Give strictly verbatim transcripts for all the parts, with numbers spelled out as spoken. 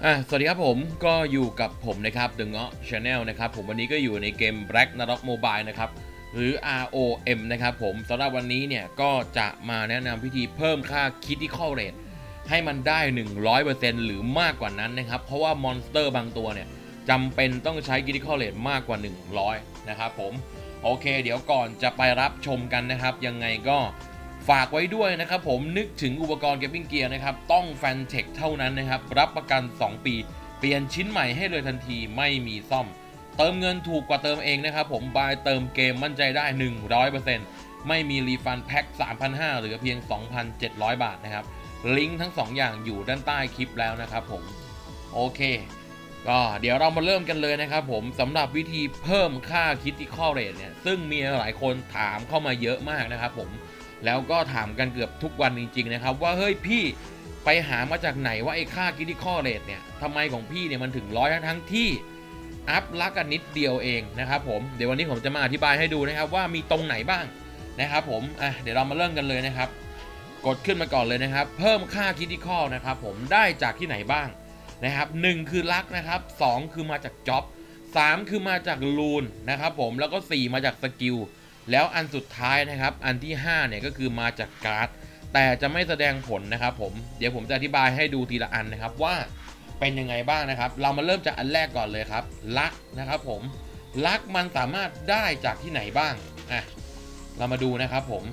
อ่ะสวัสดีครับผมก็อยู่กับผมนะครับ The เงาะ Channel นะครับผมวันนี้ก็อยู่ในเกม Ragnarok Mobile นะครับหรือ อาร์ โอ เอ็ม นะครับผมสำหรับวันนี้เนี่ยก็จะมาแนะนำวิธีเพิ่มค่า Critical Rate ให้มันได้ หนึ่งร้อยเปอร์เซ็นต์ หรือมากกว่านั้นนะครับเพราะว่ามอนสเตอร์บางตัวเนี่ยจำเป็นต้องใช้ Critical Rate มากกว่าหนึ่งร้อยนะครับผมโอเคเดี๋ยวก่อนจะไปรับชมกันนะครับยังไงก็ฝากไว้ด้วยนะครับผมนึกถึงอุปกรณ์เกมมิ่งเกียร์นะครับต้องแฟนเทคเท่านั้นนะครับรับประกันสองปีเปลี่ยนชิ้นใหม่ให้เลยทันทีไม่มีซ่อมเติมเงินถูกกว่าเติมเองนะครับผมบายเติมเกมมั่นใจได้ หนึ่งร้อยเปอร์เซ็นต์ ไม่มีรีฟันแพ็ค สามพันห้าร้อย เหลือเพียง สองพันเจ็ดร้อย บาทนะครับลิงก์ทั้งสองอย่างอยู่ด้านใต้คลิปแล้วนะครับผมโอเคก็เดี๋ยวเรามาเริ่มกันเลยนะครับผมสำหรับวิธีเพิ่มค่า Critical Rate เนี่ยซึ่งมีหลายคนถามเข้ามาเยอะมากนะครับผมแล้วก็ถามกันเกือบทุกวันจริงๆนะครับว่าเฮ้ยพี่ไปหามาจากไหนว่าไอ้ค่า Critical Rate เนี่ยทำไมของพี่เนี่ยมันถึงร้อยทั้งที่อัพลักกันนิดเดียวเองนะครับผมเดี๋ยววันนี้ผมจะมาอธิบายให้ดูนะครับว่ามีตรงไหนบ้างนะครับผมอ่ะเดี๋ยวเรามาเริ่มกันเลยนะครับกดขึ้นมาก่อนเลยนะครับเพิ่มค่า Critical นะครับผมได้จากที่ไหนบ้างนะครับหนึ่งคือลักนะครับสองคือมาจากจ็อบสามคือมาจากลูนนะครับผมแล้วก็สี่มาจากสกิลแล้วอันสุดท้ายนะครับอันที่ห้าเนี่ยก็คือมาจากการ์ดแต่จะไม่แสดงผลนะครับผมเดี๋ยวผมจะอธิบายให้ดูทีละอันนะครับว่าเป็นยังไงบ้างนะครับเรามาเริ่มจากอันแรกก่อนเลยครับลักนะครับผมลักมันสามารถได้จากที่ไหนบ้างอ่ะเรามาดูนะครับผม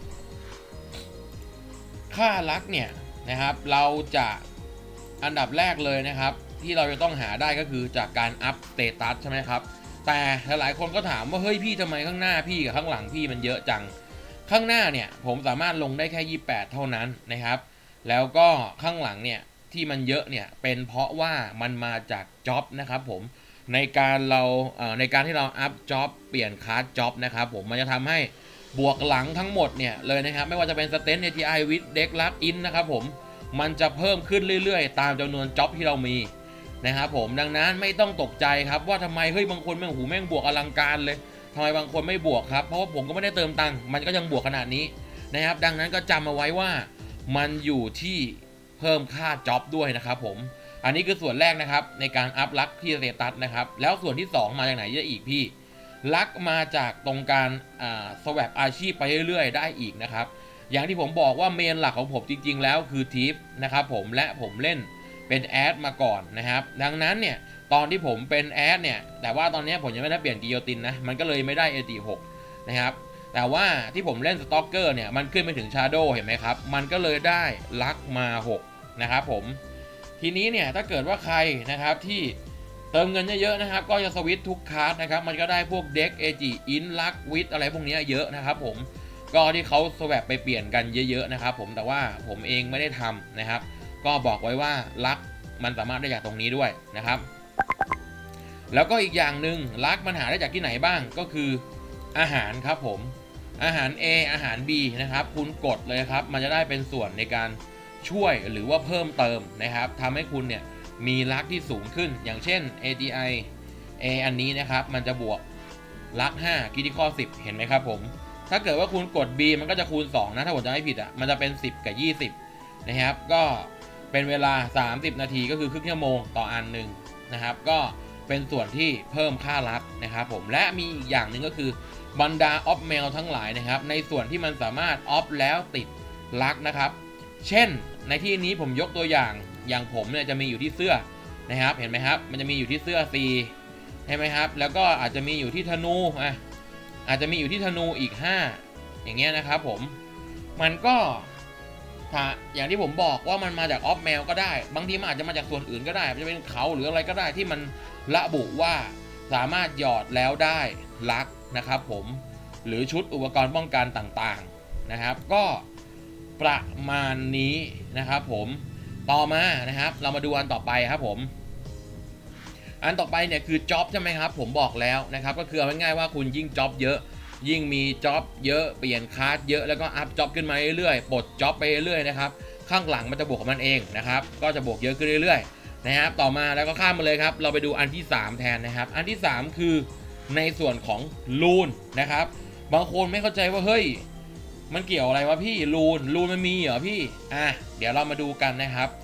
ค่าลักเนี่ยนะครับเราจะอันดับแรกเลยนะครับที่เราจะต้องหาได้ก็คือจากการอัพสเตตัสใช่ไหมครับแต่หลายคนก็ถามว่าเฮ้ยพี่ทำไมข้างหน้าพี่กับข้างหลังพี่มันเยอะจังข้างหน้าเนี่ยผมสามารถลงได้แค่ยี่สิบแปดเท่านั้นนะครับแล้วก็ข้างหลังเนี่ยที่มันเยอะเนี่ยเป็นเพราะว่ามันมาจากจ็อบนะครับผมในการเราเอ่อในการที่เราอัพจ็อบเปลี่ยนคลาสจ็อบนะครับผมมันจะทำให้บวกหลังทั้งหมดเนี่ยเลยนะครับไม่ว่าจะเป็นสเตน เอ ที ไอ วิดเด็กลักอินนะครับผมมันจะเพิ่มขึ้นเรื่อยๆตามจำนวนจ็อบที่เรามีนะครับผมดังนั้นไม่ต้องตกใจครับว่าทำไมเฮ้ยบางคนแม่งหูแม่งบวกอลังการเลยทำไมบางคนไม่บวกครับเพราะว่าผมก็ไม่ได้เติมตังค์มันก็ยังบวกขนาดนี้นะครับดังนั้นก็จำเอาไว้ว่ามันอยู่ที่เพิ่มค่าจ็อบด้วยนะครับผมอันนี้คือส่วนแรกนะครับในการอัพลักที่สเตตัสนะครับแล้วส่วนที่สองมาจากไหนเยอะอีกพี่ลักมาจากตรงการอ่าสวปอาชีพไปเรื่อยๆได้อีกนะครับอย่างที่ผมบอกว่าเมนหลักของผมจริงๆแล้วคือทีฟนะครับผมและผมเล่นเป็นแอดมาก่อนนะครับดังนั้นเนี่ยตอนที่ผมเป็นแอดเนี่ยแต่ว่าตอนนี้ผมยังไม่ได้เปลี่ยนกิโยตินนะมันก็เลยไม่ได้ เอ ที หก นะครับแต่ว่าที่ผมเล่นสต็อกเกอร์เนี่ยมันขึ้นไปถึงชาโดว์เห็นไหมครับมันก็เลยได้ลักมาหกนะครับผมทีนี้เนี่ยถ้าเกิดว่าใครนะครับที่เติมเงินเยอะๆนะครับก็จะสวิตทุกคาร์ดนะครับมันก็ได้พวกเด็กเอจิอินลักวิทอะไรพวกนี้เยอะนะครับผมก็ที่เขาสวปไปเปลี่ยนกันเยอะๆนะครับผมแต่ว่าผมเองไม่ได้ทำนะครับก็บอกไว้ว่าลักมันสามารถได้จากตรงนี้ด้วยนะครับแล้วก็อีกอย่างหนึ่งลักมันหาได้จากที่ไหนบ้างก็คืออาหารครับผมอาหาร A อาหาร B นะครับคุณกดเลยครับมันจะได้เป็นส่วนในการช่วยหรือว่าเพิ่มเติมนะครับทำให้คุณเนี่ยมีลักที่สูงขึ้นอย่างเช่น เอ ที ไอ A อันนี้นะครับมันจะบวกลักห้า Critical สิบเห็นไหมครับผมถ้าเกิดว่าคุณกด B มันก็จะคูณสองนะถ้าผมจะไม่ผิดอ่ะมันจะเป็นสิบกับยี่สิบนะครับก็เป็นเวลาสามสิบนาทีก็คือครึ่งชั่วโมงต่ออันหนึ่งนะครับก็เป็นส่วนที่เพิ่มค่าลักนะครับผมและมีอีกอย่างหนึ่งก็คือบรรดาออฟเมลทั้งหลายนะครับในส่วนที่มันสามารถออฟแล้วติดลักนะครับเช่นในที่นี้ผมยกตัวอย่างอย่างผมเนี่ยจะมีอยู่ที่เสื้อนะครับเห็นไหมครับมันจะมีอยู่ที่เสื้อสี่ใช่ไหมครับแล้วก็อาจจะมีอยู่ที่ธนูอ่ะอาจจะมีอยู่ที่ธนูอีกห้าอย่างเงี้ยนะครับผมมันก็อย่างที่ผมบอกว่ามันมาจากออฟเมลก็ได้บางทีมันอาจจะมาจากส่วนอื่นก็ได้จะเป็นเขาหรืออะไรก็ได้ที่มันระบุว่าสามารถหยอดแล้วได้ลักนะครับผมหรือชุดอุปกรณ์ป้องกันต่างๆนะครับก็ประมาณนี้นะครับผมต่อมานะครับเรามาดูอันต่อไปครับผมอันต่อไปเนี่ยคือจ็อบใช่ไหมครับผมบอกแล้วนะครับก็คือเอาง่ายๆว่าคุณยิ่งจ็อบเยอะยิ่งมีจ็อบเยอะเปลี่ยนคลาสเยอะแล้วก็อัพจ็อบขึ้นมาเรื่อยๆปลดจ็อบไปเรื่อยๆนะครับข้างหลังมันจะบวกของมันเองนะครับก็จะบวกเยอะขึ้นเรื่อยๆนะครับต่อมาแล้วก็ข้ามมาเลยครับเราไปดูอันที่สามแทนนะครับอันที่สามคือในส่วนของลูนนะครับบางคนไม่เข้าใจว่าเฮ้ยมันเกี่ยวอะไรวะพี่ลูนลูนมันมีเหรอพี่อ่ะเดี๋ยวเรามาดูกันนะครับ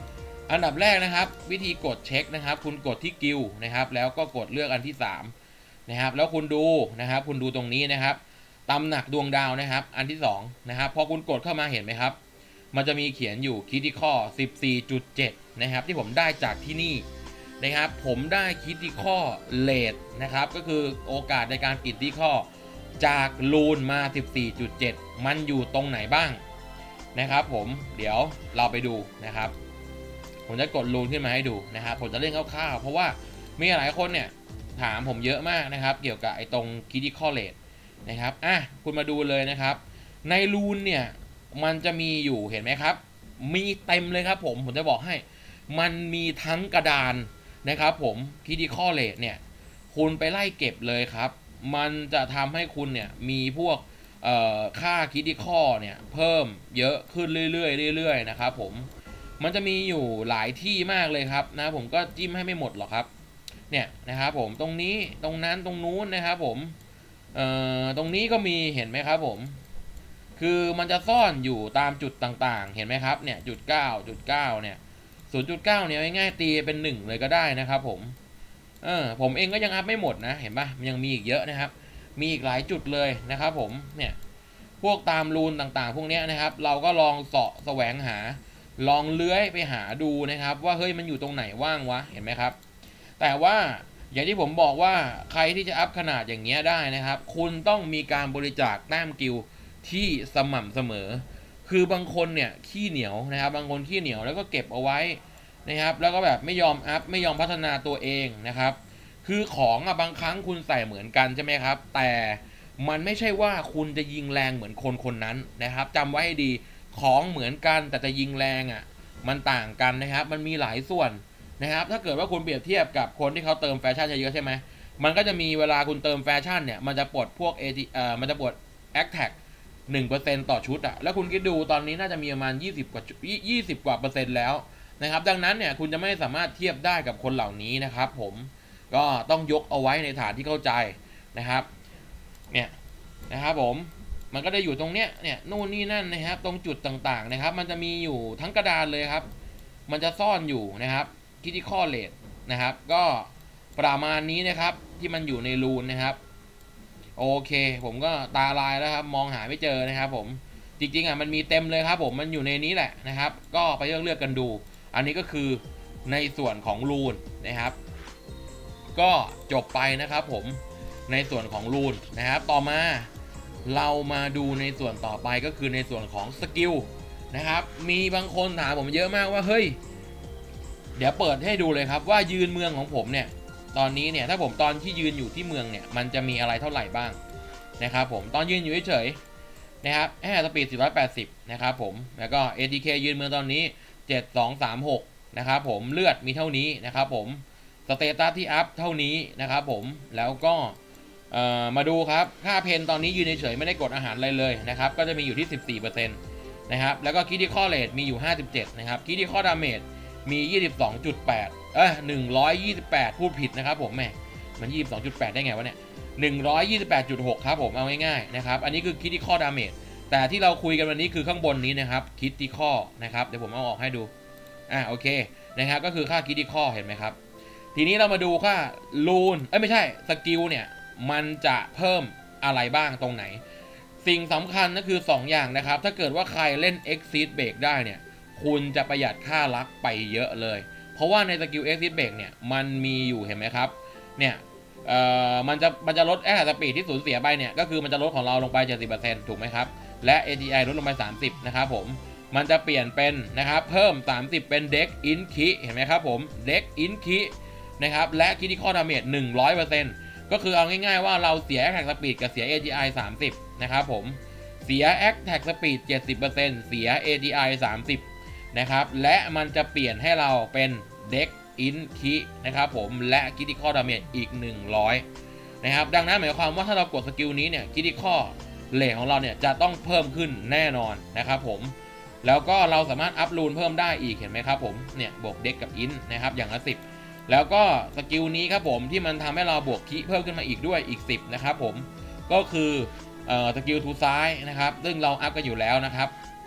อันดับแรกนะครับวิธีกดเช็คนะครับคุณกดที่กิลนะครับแล้วก็กดเลือกอันที่สามนะครับแล้วคุณดูนะครับคุณดูตรงนี้นะครับตำหนักดวงดาวนะครับอันที่สองนะครับพอคุณกดเข้ามาเห็นไหมครับมันจะมีเขียนอยู่ Critical สิบสี่จุดเจ็ด นะครับที่ผมได้จากที่นี่นะครับผมได้ Critical Rate นะครับก็คือโอกาสในการ Critical จากลูนมา สิบสี่จุดเจ็ด มันอยู่ตรงไหนบ้างนะครับผมเดี๋ยวเราไปดูนะครับผมจะกดลูนขึ้นมาให้ดูนะครับผมจะเล่นคร่าวๆเพราะว่ามีหลายคนเนี่ยถามผมเยอะมากนะครับเกี่ยวกับไอ้ตรง Critical Rate นะครับอ่ะคุณมาดูเลยนะครับในลูนเนี่ยมันจะมีอยู่เห็นไหมครับมีเต็มเลยครับผมผมจะบอกให้มันมีทั้งกระดานนะครับผม Critical Rate เนี่ยคุณไปไล่เก็บเลยครับมันจะทำให้คุณเนี่ยมีพวกเอ่อค่า Critical เนี่ยเพิ่มเยอะขึ้นเรื่อยๆเรื่อยๆนะครับผมมันจะมีอยู่หลายที่มากเลยครับนะผมก็จิ้มให้ไม่หมดหรอกครับเนี่ยนะครับผมตรงนี้ตรงนั้นตรงนู้นนะครับผมเอ่อตรงนี้ก็มีเห็นไหมครับผมคือมันจะซ่อนอยู่ตามจุดต่างๆเห็นไหมครับเนี่ยจุดเก้าจุดเก้าเนี่ยศูนย์จุดเก้าเนี่ยง่ายๆตีเป็นหนึ่งเลยก็ได้นะครับผมเออผมเองก็ยังอัพไม่หมดนะเห็นปะมันยังมีอีกเยอะนะครับมีอีกหลายจุดเลยนะครับผมเนี่ยพวกตามรูนต่างๆพวกนี้นะครับเราก็ลองเสาะแสวงหาลองเลื้อยไปหาดูนะครับว่าเฮ้ยมันอยู่ตรงไหนว่างวะเห็นไหมครับแต่ว่าอย่างที่ผมบอกว่าใครที่จะอัพขนาดอย่างเงี้ยได้นะครับคุณต้องมีการบริจาคแต้มกิลที่สม่ำเสมอคือบางคนเนี่ยขี้เหนียวนะครับบางคนขี้เหนียวแล้วก็เก็บเอาไว้นะครับแล้วก็แบบไม่ยอมอัพไม่ยอมพัฒนาตัวเองนะครับคือของอะบางครั้งคุณใส่เหมือนกันใช่ไหมครับแต่มันไม่ใช่ว่าคุณจะยิงแรงเหมือนคนคนนั้นนะครับจำไว้ให้ดีของเหมือนกันแต่จะยิงแรงอ่ะมันต่างกันนะครับมันมีหลายส่วนนะครับถ้าเกิดว่าคุณเปรียบเทียบกับคนที่เขาเติมแฟชั่นเยอะๆใช่ไหมมันก็จะมีเวลาคุณเติมแฟชั่นเนี่ยมันจะปลดพวก เอ ที เอ่อมันจะปลด Attack หนึ่งเปอร์เซ็นต์ ต่อชุดอะแล้วคุณคิดดูตอนนี้น่าจะมีประมาณยี่สิบกว่ายี่สิบกว่าเปอร์เซ็นต์แล้วนะครับดังนั้นเนี่ยคุณจะไม่สามารถเทียบได้กับคนเหล่านี้นะครับผมก็ต้องยกเอาไว้ในฐานที่เข้าใจนะครับเนี่ยนะครับผมมันก็ได้อยู่ตรงเนี้ยเนี่ยนู่นนี่นั่นนะครับตรงจุดต่างๆนะครับมันจะมีอยู่ทั้งกระดานเลยครับมันจะซ่อนอยู่นะครับ Critical Rate นะครับก็ประมาณนี้นะครับที่มันอยู่ในรูนนะครับโอเคผมก็ตาลายแล้วครับมองหาไม่เจอนะครับผมจริงๆอ่ะมันมีเต็มเลยครับผมมันอยู่ในนี้แหละนะครับก็ไปเลือกเลือกกันดูอันนี้ก็คือในส่วนของรูนนะครับก็จบไปนะครับผมในส่วนของรูนนะครับต่อมาเรามาดูในส่วนต่อไปก็คือในส่วนของสกิลนะครับมีบางคนถามผมเยอะมากว่าเฮ้ยเดี๋ยวเปิดให้ดูเลยครับว่ายืนเมืองของผมเนี่ยตอนนี้เนี่ยถ้าผมตอนที่ยืนอยู่ที่เมืองเนี่ยมันจะมีอะไรเท่าไหร่บ้างนะครับผมตอนยืนอยู่เฉยๆนะครับแอร์สปีดสี่ร้อยแปดสิบนะครับผมแล้วก็ เอ ที เค ยืนเมืองตอนนี้เจ็ด สอง สาม หกนะครับผมเลือดมีเท่านี้นะครับผมสเตตัสที่อัพเท่านี้นะครับผมแล้วก็มาดูครับค่าเพนตอนนี้ยืนเฉยๆไม่ได้กดอาหารอะไรเลยนะครับก็จะมีอยู่ที่ สิบสี่เปอร์เซ็นต์ นะครับแล้วก็ Critical Rate มีอยู่ห้าสิบเจ็ดนะครับ Critical Damage มี ยี่สิบสองจุดแปด เอ้ยหนึ่งร้อยยี่สิบแปดพูดผิดนะครับผมแหมมัน ยี่สิบสองจุดแปด ได้ไงวะเนี่ย หนึ่งร้อยยี่สิบแปดจุดหก ครับผมเอาง่ายๆนะครับอันนี้คือ Critical Damage แต่ที่เราคุยกันวันนี้คือข้างบนนี้นะครับ Critical นะครับเดี๋ยวผมเอาออกให้ดูอ่ะโอเคนะครับก็คือค่า Critical เห็นไหมครับทีนี้เรามาดูค่า Rune เอ้ยไม่ใช่สกิลเนี่ยมันจะเพิ่มอะไรบ้างตรงไหนสิ่งสำคัญก็คือสองอย่างนะครับถ้าเกิดว่าใครเล่น Exit Break ได้เนี่ยคุณจะประหยัดค่าลักไปเยอะเลยเพราะว่าในสกิล Exit Break เนี่ยมันมีอยู่เห็นไหมครับเนี่ยเอ่อมันจะมันจะลดแอร์สปีดที่สูญเสียไปเนี่ยก็คือมันจะลดของเราลงไป เจ็ดสิบเปอร์เซ็นต์ ถูกไหมครับและ เอ ที ไอ ลดลงไปสามสิบนะครับผมมันจะเปลี่ยนเป็นนะครับเพิ่มสามสิบเป็น Dex In Ki เห็นไหมครับผม Dex In Ki นะครับและ Critical Damage หนึ่งร้อยเปอร์เซ็นต์ก็คือเอาง่ายๆว่าเราเสีย Attack Speed กับเสีย เอ ที ไอ สามสิบนะครับผมเสีย Attack Speed เจ็ดสิบเปอร์เซ็นต์ เสีย เอ ที ไอ สามสิบนะครับและมันจะเปลี่ยนให้เราเป็น Dex In Ki นะครับผมและ Critical Damage อีกหนึ่งร้อยนะครับดังนั้นหมายความว่าถ้าเรากดสกิลนี้เนี่ย Critical Rate ของเราเนี่ยจะต้องเพิ่มขึ้นแน่นอนนะครับผมแล้วก็เราสามารถอัพรูนเพิ่มได้อีกเห็นไหมครับผมเนี่ยบวก Dex กับ In นะครับอย่างละสิบแล้วก็สกิลนี้ครับผมที่มันทำให้เราบวกคีเพิ่มขึ้นมาอีกด้วยอีกสิบนะครับผมก็คือเอ่อสกิลทูซ้ายนะครับซึ่งเราอัพกันอยู่แล้วนะครับ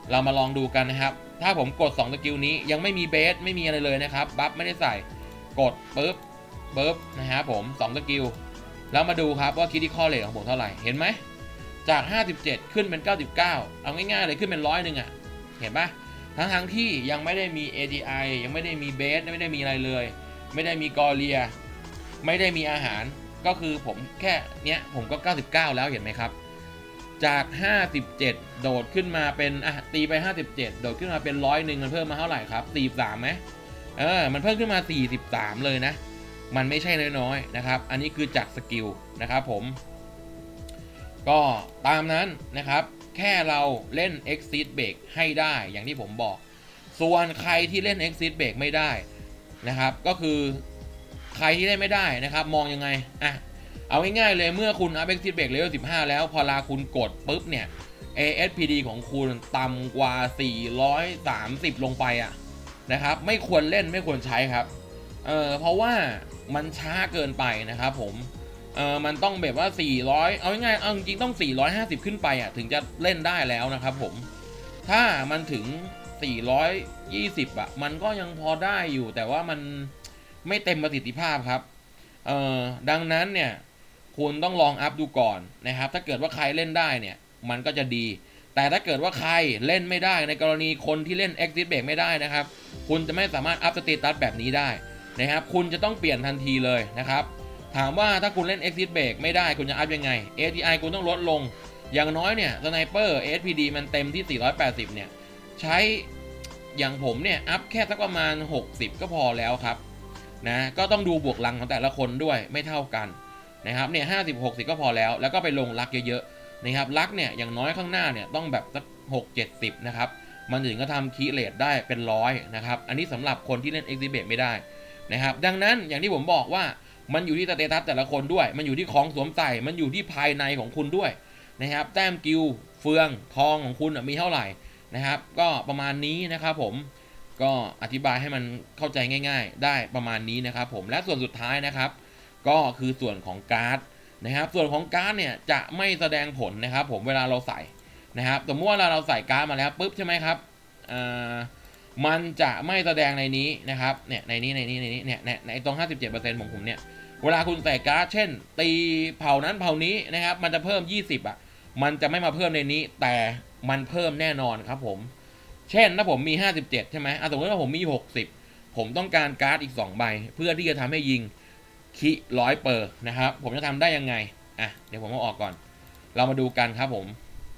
เรามาลองดูกันนะครับถ้าผมกดสองสกิลนี้ยังไม่มีเบสไม่มีอะไรเลยนะครับบัฟไม่ได้ใส่กดปึ๊บปึ๊บนะครับผมสองสกิลแล้วมาดูครับว่าคิดที่ข้อเลทของผมเท่าไหร่เห็นไหมจากห้าสิบเจ็ดขึ้นเป็นเก้าสิบเก้าเอาง่ายๆเลยขึ้นเป็นร้อยหนึ่งอ่ะเห็นปะทั้งทั้งที่ยังไม่ได้มี เอ ที ไอ ยังไม่ได้มีเบสไม่ได้มีอะไรเลยไม่ได้มีกอเลียไม่ได้มีอาหารก็คือผมแค่เนี้ยผมก็เก้าสิบเก้าแล้วเห็นไหมครับจากห้าสิบเจ็ดโดดขึ้นมาเป็นอ่ะตีไปห้าสิบเจ็ดโดดขึ้นมาเป็นร้อยหนึ่งมันเพิ่มมาเท่าไหร่ครับสี่สิบสามไหมเออมันเพิ่มขึ้นมาสี่สิบสามเลยนะมันไม่ใช่น้อยๆนะครับอันนี้คือจากสกิลนะครับผมก็ตามนั้นนะครับแค่เราเล่น Exit Break ให้ได้อย่างที่ผมบอกส่วนใครที่เล่น Exit Break ไม่ได้นะครับก็คือใครที่เล่นไม่ได้นะครับมองยังไงอ่ะเอาง่ายๆเลยเมื่อคุณอัพ Exit Break Level สิบห้าแล้วพอลาคุณกดปุ๊บเนี่ย เอ เอส พี ดี ของคุณต่ำกว่าสี่ร้อยสามสิบลงไปอ่ะนะครับไม่ควรเล่นไม่ควรใช้ครับเออเพราะว่ามันช้าเกินไปนะครับผมเออมันต้องแบบว่าสี่ร้อยเอาง่ายๆเอาจริงๆต้องสี่ร้อยห้าสิบขึ้นไปอ่ะถึงจะเล่นได้แล้วนะครับผมถ้ามันถึงสี่ร้อยยี่สิบอ่ะมันก็ยังพอได้อยู่แต่ว่ามันไม่เต็มประสิทธิภาพครับเออดังนั้นเนี่ยคุณต้องลองอัพดูก่อนนะครับถ้าเกิดว่าใครเล่นได้เนี่ยมันก็จะดีแต่ถ้าเกิดว่าใครเล่นไม่ได้ในกรณีคนที่เล่น Exit Break ไม่ได้นะครับคุณจะไม่สามารถอัพสเตตัสแบบนี้ได้นะครับคุณจะต้องเปลี่ยนทันทีเลยนะครับถามว่าถ้าคุณเล่น Exit Break ไม่ได้คุณจะอัพยังไง เอ ที ไอ คุณต้องลดลงอย่างน้อยเนี่ยสไนเปอร์ เอ เอส พี ดี มันเต็มที่สี่ร้อยแปดสิบเนี่ยใช้อย่างผมเนี่ยอัพแค่สักประมาณหกสิบก็พอแล้วครับนะก็ต้องดูบวกลังของแต่ละคนด้วยไม่เท่ากันนะครับเนี่ยห้าสิบ หกสิบก็พอแล้วแล้วก็ไปลงลักเยอะๆนะครับลักเนี่ยอย่างน้อยข้างหน้าเนี่ยต้องแบบสักหก เจ็ดสิบนะครับมันถึงจะทำคีย์เรทได้เป็นร้อยนะครับอันนี้สำหรับคนที่เล่น Exit Break ไม่ได้นะครับดังนั้นอย่างที่ผมบอกว่ามันอยู่ที่สเตตัสแต่ละคนด้วยมันอยู่ที่ของสวมใส่มันอยู่ที่ภายในของคุณด้วยนะครับแต้มกิลเฟืองทองของคุณมีเท่าไหร่นะครับก็ประมาณนี้นะครับผมก็อธิบายให้มันเข้าใจง่ายๆได้ประมาณนี้นะครับผมและส่วนสุดท้ายนะครับก็คือส่วนของการ์ดนะครับส่วนของการ์ดเนี่ยจะไม่แสดงผลนะครับผมเวลาเราใส่นะครับสมมติว่าเราใส่การ์ดมาแล้วปุ๊บใช่ไหมครับมันจะไม่แสดงในนี้นะครับเนี่ยในนี้ในนี้ในนี้เนี่ยในตรง ห้าสิบเจ็ดเปอร์เซ็นต์ ของผมเนี่ยเวลาคุณใส่การ์ดเช่นตีเผ่านั้นเผ่านี้นะครับมันจะเพิ่มยี่สิบอ่ะมันจะไม่มาเพิ่มในนี้แต่มันเพิ่มแน่นอนครับผมเช่นถ้าผมมีห้าสิบเจ็ดใช่ไหมสมมติว่าผมมีหกสิบผมต้องการการ์ดอีกสองใบเพื่อที่จะทำให้ยิงคิร้อยเปอร์นะครับผมจะทำได้ยังไงอ่ะเดี๋ยวผมเอาออกก่อนเรามาดูกันครับผม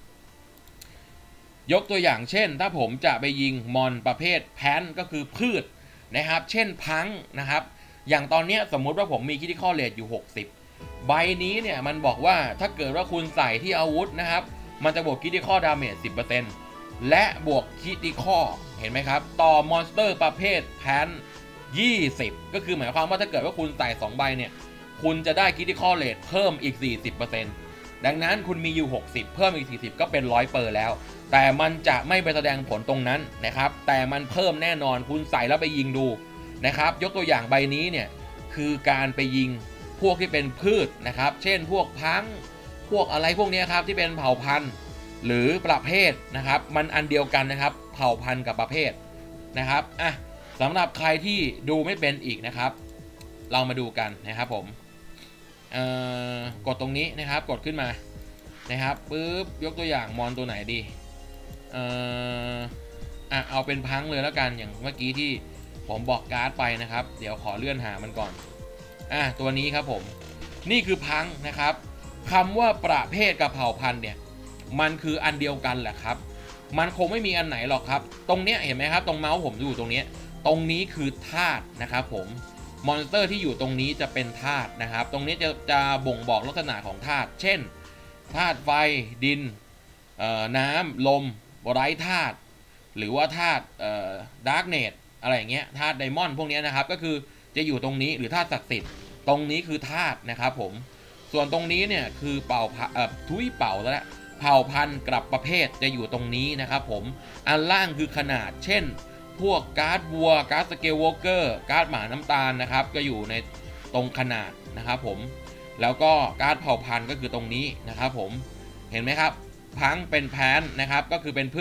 ยกตัวอย่างเช่นถ้าผมจะไปยิงมอนประเภทแพนก็คือพืชนะครับเช่นพังนะครับอย่างตอนนี้สมมุติว่าผมมีคิดข้อเลทอยู่หกสิบใบนี้เนี่ยมันบอกว่าถ้าเกิดว่าคุณใส่ที่อาวุธนะครับมันจะบวกคิดข้อดาเมจ สิบเปอร์เซ็นต์ และบวกคิดข้อเห็นไหมครับต่อมอนสเตอร์ประเภทแพนยี่สิบก็คือหมายความว่าถ้าเกิดว่าคุณใส่สองใบเนี่ยคุณจะได้คิดข้อเลทเพิ่มอีก สี่สิบเปอร์เซ็นต์ ดังนั้นคุณมีอยู่หกสิบเพิ่มอีกสี่สิบก็เป็นร้อยเปอร์แล้วแต่มันจะไม่ไปแสดงผลตรงนั้นนะครับแต่มันเพิ่มแน่นอนคุณใส่แล้วไปยิงดูนะครับยกตัวอย่างใบนี้เนี่ยคือการไปยิงพวกที่เป็นพืชนะครับเช่นพวกพังพวกอะไรพวกนี้ครับที่เป็นเผ่าพันธุ์หรือประเภทนะครับมันอันเดียวกันนะครับเผ่าพันธุ์กับประเภทนะครับอ่ะสำหรับใครที่ดูไม่เป็นอีกนะครับเรามาดูกันนะครับผมกดตรงนี้นะครับกดขึ้นมานะครับปึ๊บยกตัวอย่างมอนตัวไหนดีเอ่ออ่ะเอาเป็นพังเลยแล้วกันอย่างเมื่อกี้ที่ผมบอกการ์ดไปนะครับเดี๋ยวขอเลื่อนหามันก่อนอ่ะตัวนี้ครับผมนี่คือพังนะครับคำว่าประเภทกับเผ่าพันธุ์เนี่ยมันคืออันเดียวกันแหละครับมันคงไม่มีอันไหนหรอกครับตรงเนี้ยเห็นไหมครับตรงเมาส์ผมอยู่ตรงนี้ตรงนี้คือธาตุนะครับผมมอนสเตอร์ที่อยู่ตรงนี้จะเป็นธาตุนะครับตรงนี้จะจะบ่งบอกลักษณะของธาตุเช่นธาตุไฟดินน้ำลมไร้ธาตุหรือว่าธาตุดาร์กเนตอะไรอย่างเงี้ยธาตุไดมอนด์พวกนี้นะครับก็คือจะอยู่ตรงนี้หรือธาตุศักดิ์สิทธิ์ตรงนี้คือธาตุนะครับผมส่วนตรงนี้เนี่ยคือเป่าเอ่อทุยเป่าแล้วแหละเผ่าพันธุ์กับประเภทจะอยู่ตรงนี้นะครับผมอันล่างคือขนาดเช่นพวกการ์ดวัวการ์ดสเกลวอล์กเกอร์การ์ดหมาน้ำตาลนะครับก็อยู่ในตรงขนาดนะครับผมแล้วก็การ์ดเผ่าพันธุ์ก็คือตรงนี้นะครับผมเห็นไหมครับพังเป็นแพนนะครับก็คือเป็นพืช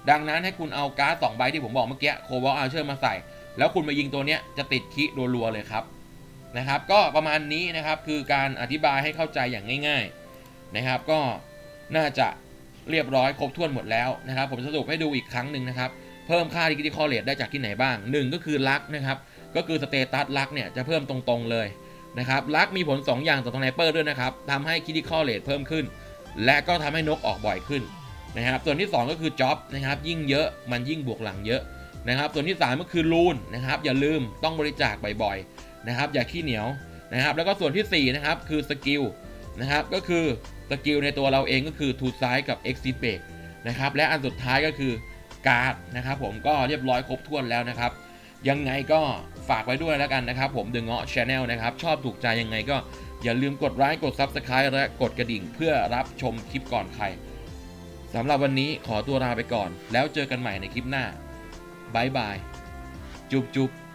ดังนั้นให้คุณเอาการ์ดสองใบที่ผมบอกเมื่อกี้โควอลอาร์เชอร์มาใส่แล้วคุณมายิงตัวเนี้ยจะติดคิรัวๆเลยครับนะครับก็ประมาณนี้นะครับคือการอธิบายให้เข้าใจอย่างง่ายๆนะครับก็น่าจะเรียบร้อยครบถ้วนหมดแล้วนะครับผมสรุปให้ดูอีกครั้งหนึ่งนะครับเพิ่มค่า Critical Rate ได้จากที่ไหนบ้างหนึ่งก็คือลักนะครับก็คือสเตตัสลักเนี่ยจะเพิ่มตรงๆเลยนะครับลักมีผลสองอย่างต่อสไนเปอร์ด้วยนะครับทำให้ Critical Rate เพิ่มขึ้นและก็ทำให้นกออกบ่อยขึ้นนะครับส่วนที่สองก็คือจ็อบนะครับยิ่งเยอะมันยิ่งบวกหลังเยอะนะครับส่วนที่สามก็คือรูนนะครับอย่าลืมต้องบริจาคบ่อยๆนะครับอย่าขี้เหนียวนะครับแล้วก็ส่วนที่สี่นะครับคือสกิลนะครับก็คือสกิลในตัวเราเองก็คือทูไซด์กับ Exit Break นะครับและอันสุดท้ายก็คือการ์ดนะครับผมก็เรียบร้อยครบถ้วนแล้วนะครับยังไงก็ฝากไว้ด้วยแล้วกันนะครับผม The Ŋaut Channel นะครับชอบถูกใจยังไงก็อย่าลืมกดไลค์กด ซับสไครบ์ และกดกระดิ่งเพื่อรับชมคลิปก่อนใครสำหรับวันนี้ขอตัวลาไปก่อนแล้วเจอกันใหม่ในคลิปหน้าบายบายจุ๊บจุ๊บ